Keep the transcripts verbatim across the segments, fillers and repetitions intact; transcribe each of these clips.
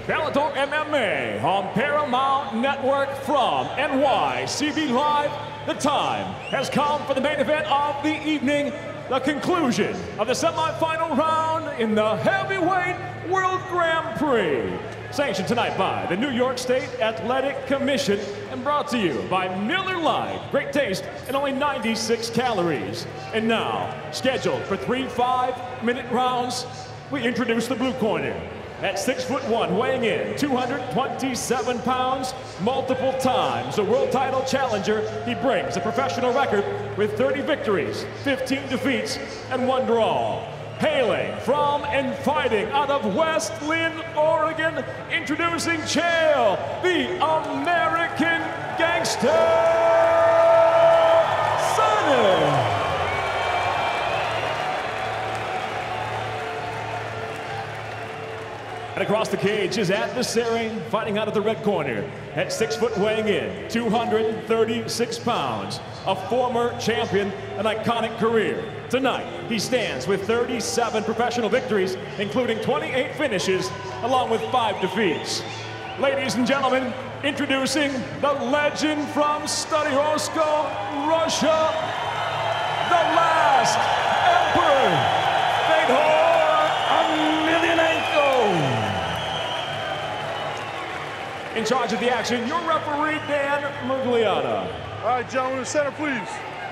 Bellator M M A on Paramount Network from N Y C B Live. The time has come for the main event of the evening, the conclusion of the semifinal round in the Heavyweight World Grand Prix. Sanctioned tonight by the New York State Athletic Commission and brought to you by Miller Lite. Great taste and only ninety-six calories. And now, scheduled for three five-minute rounds, we introduce the blue corner. At six foot one, weighing in two hundred twenty-seven pounds, multiple times a world title challenger, he brings a professional record with thirty victories, fifteen defeats, and one draw. Hailing from and fighting out of West Lynn, Oregon, introducing Chael, the American Gangster Sonnen. And across the cage is adversary, fighting out of the red corner. At six foot, weighing in two hundred thirty-six pounds, a former champion, an iconic career. Tonight, he stands with thirty-seven professional victories, including twenty-eight finishes, along with five defeats. Ladies and gentlemen, introducing the legend from Stadirosko, Russia, the last Emperor, Fedor Emelianenko. In charge of the action, your referee, Dan Miragliotta. All right, gentlemen, center, please.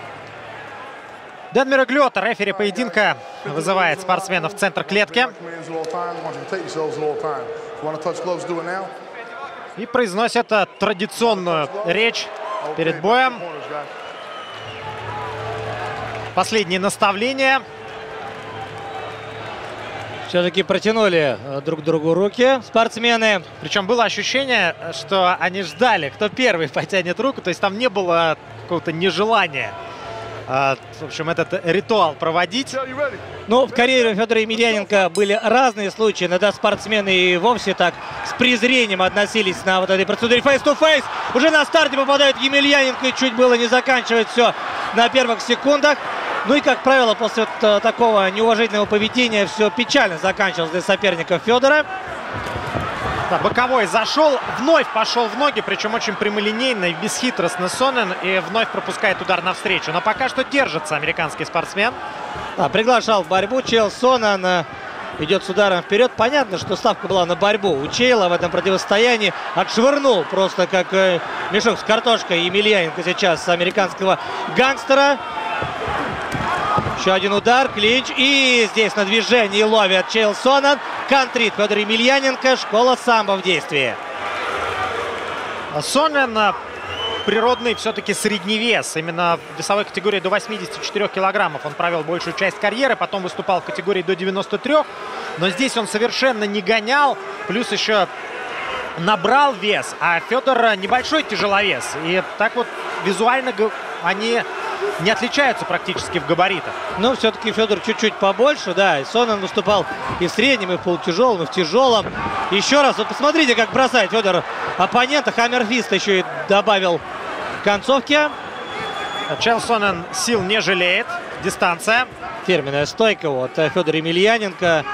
Дэн Мираглиотта, рефери поединка, вызывает спортсменов в центр клетки. И произносит традиционную речь перед боем. Последние наставления. Все-таки протянули друг к другу руки спортсмены. Причем было ощущение, что они ждали, кто первый потянет руку. То есть там не было какого-то нежелания, в общем, этот ритуал проводить. Ну, в карьере Федора Емельяненко были разные случаи. Иногда спортсмены и вовсе так с презрением относились на вот этой процедуре face-to-face. Уже на старте попадает Емельяненко и чуть было не заканчивает все на первых секундах. Ну и, как правило, после вот такого неуважительного поведения все печально заканчивалось для соперников Федора. Да, боковой зашел, вновь пошел в ноги, причем очень прямолинейно и бесхитростно Сонен, и вновь пропускает удар навстречу. Но пока что держится американский спортсмен. Да, приглашал в борьбу Чейл Сонен. Идет с ударом вперед. Понятно, что ставка была на борьбу. У Чейла в этом противостоянии отшвырнул просто как мешок с картошкой Емельяненко сейчас американского гангстера. Еще один удар, клинч. И здесь на движении ловит Чейл Сонен. Контрит Федор Емельяненко. Школа самбо в действии. Сонен природный все-таки средневес. Именно в весовой категории до восьмидесяти четырёх килограммов он провел большую часть карьеры. Потом выступал в категории до девяноста трёх. Но здесь он совершенно не гонял. Плюс еще набрал вес. А Федор небольшой тяжеловес. И так вот визуально они не отличаются практически в габаритах. Но все-таки Федор чуть-чуть побольше, да. И Сонен выступал и в среднем, и в полутяжелом, и в тяжелом. Еще раз, вот посмотрите, как бросает Федор оппонента. Хаммерфист еще и добавил в концовке. Чейл Сонен сил не жалеет. Дистанция. Фирменная стойка. Вот Федор Емельяненко.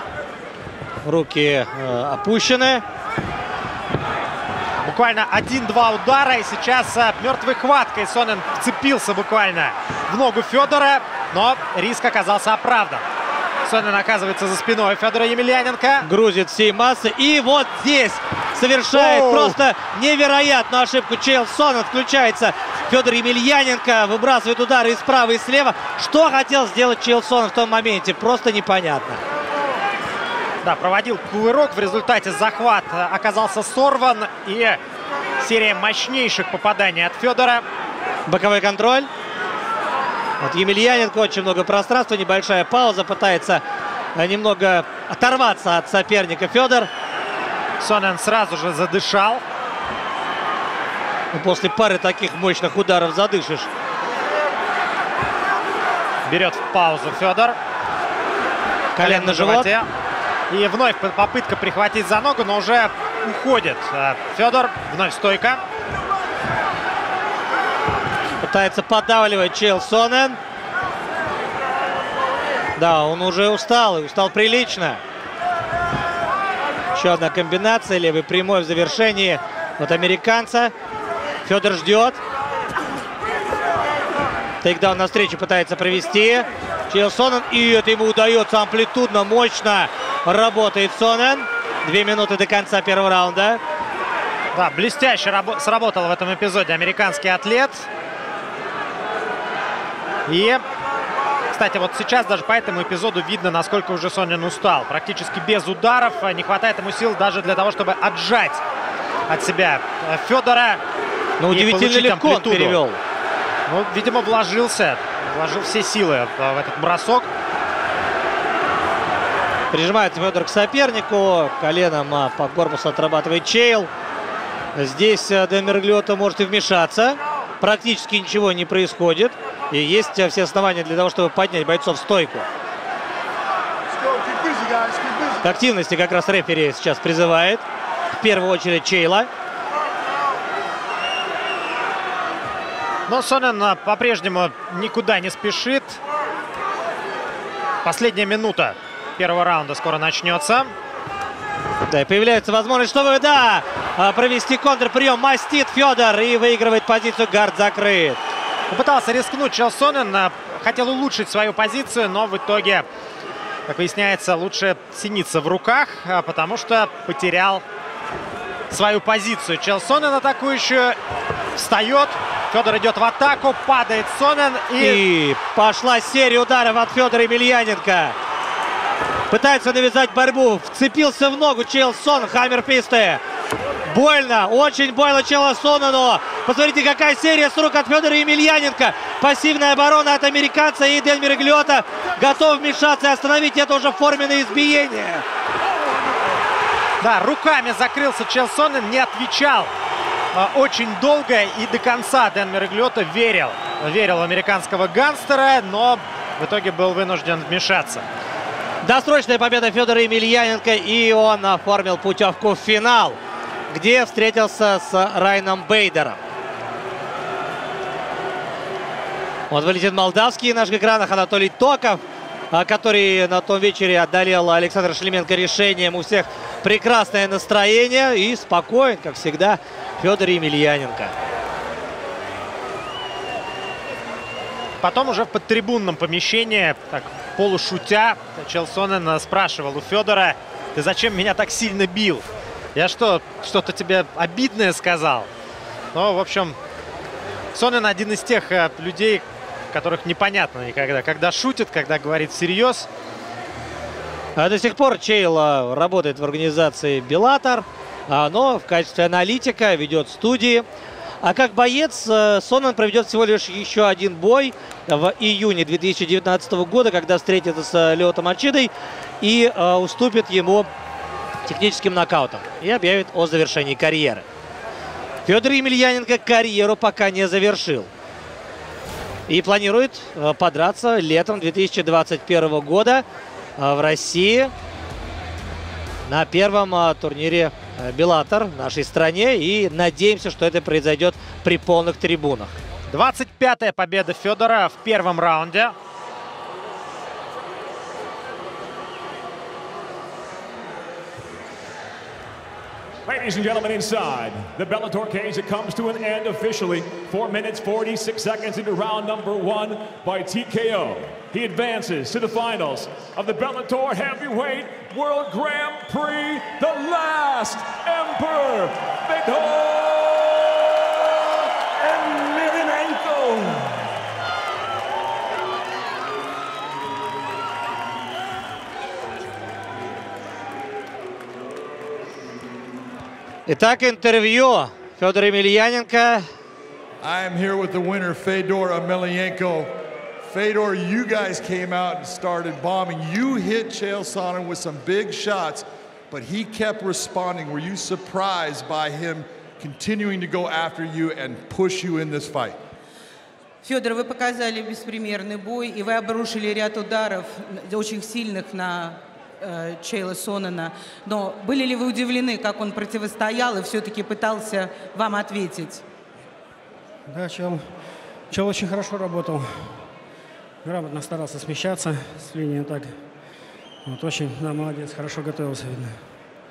Руки э, опущены. Буквально один-два удара, и сейчас а, мертвой хваткой Сонен вцепился буквально в ногу Федора, но риск оказался оправдан. Сонен оказывается за спиной Федора Емельяненко. Грузит всей массы. И вот здесь совершает Оу. просто невероятную ошибку Чейл Сонен. Включается Федор Емельяненко, выбрасывает удары и справа, и слева. Что хотел сделать Чейл Сонен в том моменте, просто непонятно. Да, проводил кувырок, в результате захват оказался сорван, и серия мощнейших попаданий от Федора. Боковой контроль. Вот Емельяненко, очень много пространства, небольшая пауза, пытается немного оторваться от соперника Федор. Сонен сразу же задышал. И после пары таких мощных ударов задышишь. Берет в паузу Федор. Колен на живот. И вновь попытка прихватить за ногу, но уже уходит Федор. Вновь стойка. Пытается поддавливать Чейл Сонен. Да, он уже устал, и устал прилично. Еще одна комбинация. Левый прямой в завершении от американца. Федор ждет. Тейкдаун навстречу пытается провести. Чейл Сонен. И это ему удается амплитудно, мощно работает Сонен. Две минуты до конца первого раунда. Да, блестяще сработал в этом эпизоде американский атлет. И, кстати, вот сейчас даже по этому эпизоду видно, насколько уже Сонен устал. Практически без ударов. Не хватает ему сил даже для того, чтобы отжать от себя Федора. Но удивительно легко он перевел. Ну, видимо, вложился. Вложил все силы в этот бросок. Прижимается Федор к сопернику. Коленом по корпусу отрабатывает Чейл. Здесь Дэн Мираглиотто может и вмешаться. Практически ничего не происходит. И есть все основания для того, чтобы поднять бойцов в стойку. К активности как раз рефери сейчас призывает. В первую очередь Чейла. Но Сонен по-прежнему никуда не спешит. Последняя минута первого раунда скоро начнется. Да, и появляется возможность, чтобы, да, провести контрприем. Мастит Федор и выигрывает позицию. Гард закрыт. Попытался рискнуть Чейл Сонен. Хотел улучшить свою позицию, но в итоге, как выясняется, лучше синица в руках, потому что потерял свою позицию. Чейл Сонен атакующую. Встает. Федор идет в атаку. Падает Сонен. И, и пошла серия ударов от Федора Емельяненко. Пытается навязать борьбу. Вцепился в ногу Чейл Сонен. Хаммерфисты. Больно. Очень больно Чейлу Сонену. Посмотрите, какая серия с рук от Федора Емельяненко. Пассивная оборона от американца. И Дэн Мираглиотто готов вмешаться и остановить это уже форменное избиение. Да, руками закрылся Чейл Сонен. Не отвечал очень долго и до конца. Дэн Мираглиотто верил. Верил в американского гангстера, но в итоге был вынужден вмешаться. Досрочная победа Федора Емельяненко, и он оформил путевку в финал, где встретился с Райаном Бейдером. Вот вылетит молдавский на наших экранах Анатолий Токов, который на том вечере одолел Александра Шлеменко решением. У всех прекрасное настроение и спокоен, как всегда, Федор Емельяненко. Потом уже в подтрибунном помещении, так полушутя, Чейл Сонен спрашивал у Федора: ты зачем меня так сильно бил? Я что, что-то тебе обидное сказал? Ну, в общем, Сонен один из тех людей, которых непонятно никогда, когда шутит, когда говорит всерьез. А до сих пор Чейл работает в организации Беллатор, но в качестве аналитика ведет студии. А как боец Сонен проведет всего лишь еще один бой в июне две тысячи девятнадцатого года, когда встретится с Леотом Мачидой и э, уступит ему техническим нокаутом и объявит о завершении карьеры. Федор Емельяненко карьеру пока не завершил и планирует э, подраться летом две тысячи двадцать первого года э, в России на первом э, турнире Беллатор в нашей стране, и надеемся, что это произойдет при полных трибунах. двадцать пятая победа Федора в первом раунде. Ladies and gentlemen, inside the Bellator cage, it comes to an end officially. four minutes, forty-six seconds into round number one by T K O. He advances to the finals of the Bellator Heavyweight World Grand Prix, the last Emperor, Fedor Emelianenko. Итак, интервью Федора Емельяненко. I am here with the winner, Fedor Emelianenko. Fedor, you guys came out and started bombing. You hit Chael Sonnen with some big shots, but he kept responding. Were you surprised by him continuing to go after you and push you in this fight? Федор, вы показали беспримерный бой, и вы обрушили ряд ударов, очень сильных на э, Чейла Сонена. Но были ли вы удивлены, как он противостоял и все-таки пытался вам ответить? Да, Чел, Чел очень хорошо работал. Грамотно старался смещаться с линии так. Вот очень, да, молодец, хорошо готовился, видно.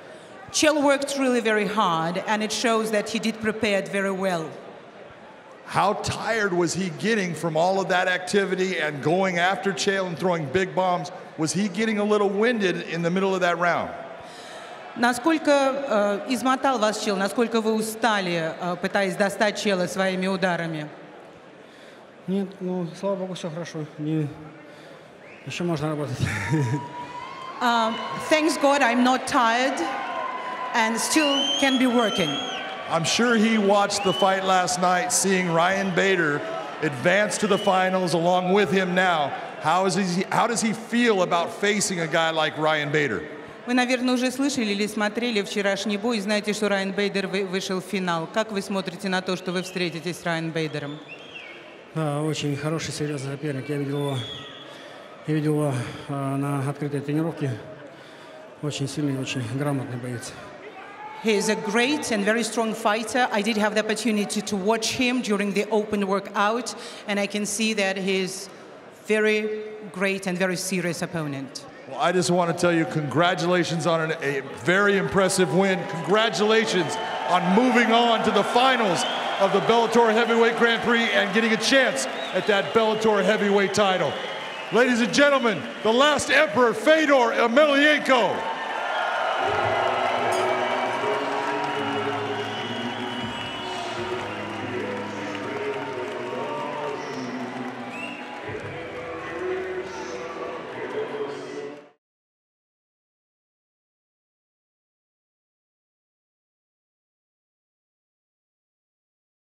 Chael worked really very hard, and it shows that he did prepare very well. How tired was he getting from all of that activity and going after Chael and throwing big bombs? Was he getting a little winded in the middle of that round? Насколько э, измотал вас Чел? Насколько вы устали, э, пытаясь достать Чела своими ударами? Нет, ну, слава богу, все хорошо. Не... Еще можно работать. Uh, thanks God, I'm not tired, and still can be working. I'm sure he watched the fight last night, seeing Ryan Bader advance to the finals along with him now. How, is he, how does he feel about facing a guy like Ryan Bader? Вы, наверное, уже слышали или смотрели вчерашний бой и знаете, что Райан Бейдер вышел в финал. Как вы смотрите на то, что вы встретитесь с Райаном Бейдером? Да, очень хороший, серьезный соперник. Я видел его, я видел его а, на открытой тренировке. Очень сильный, очень грамотный боец. He is a great and very strong fighter. I did have the opportunity to watch him during the open workout, and I can see that he's very great and very serious opponent. Well, I just want to tell you congratulations on an, a very impressive win. Congratulations on moving on to the finals of the Bellator Heavyweight Grand Prix and getting a chance at that Bellator Heavyweight title. Ladies and gentlemen, the last emperor, Fedor Emelianenko.